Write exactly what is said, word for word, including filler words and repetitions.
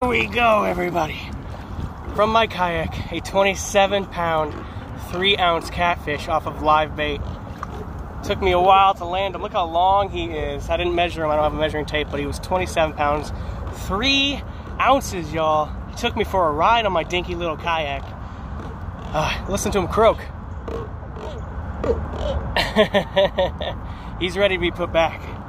Here we go, everybody. From my kayak, a twenty-seven pound, three ounce catfish off of live bait. Took me a while to land him. Look how long he is. I didn't measure him, I don't have a measuring tape, but he was twenty-seven pounds, three ounces, y'all. He took me for a ride on my dinky little kayak. Uh, listen to him croak. He's ready to be put back.